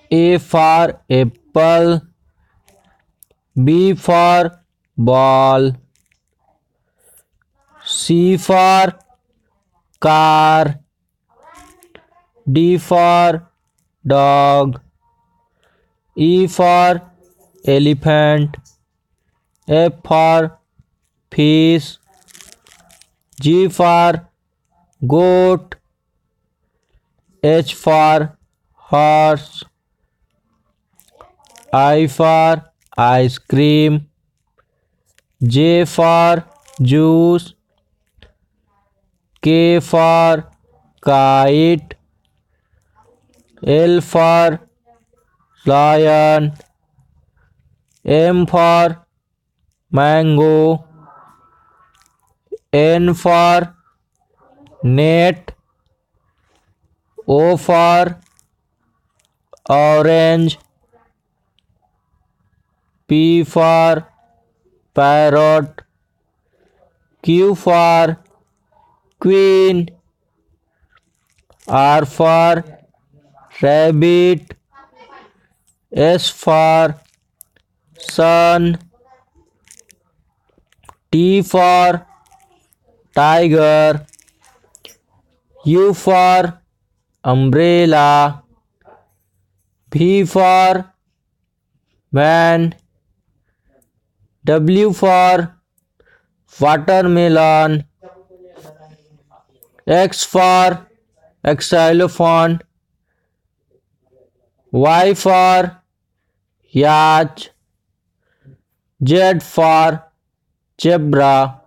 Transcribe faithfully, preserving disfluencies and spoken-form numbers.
A for apple, B for ball, C for car, D for dog, E for elephant, F for fish, G for goat, H for horse, I for ice cream, J for juice, K for kite, L for lion, M for mango, N for net, O for orange, P for parrot, Q for queen, R for rabbit, S for sun, T for tiger, U for umbrella, V for van, W for watermelon, X for xylophone, Y for yacht, Z for zebra.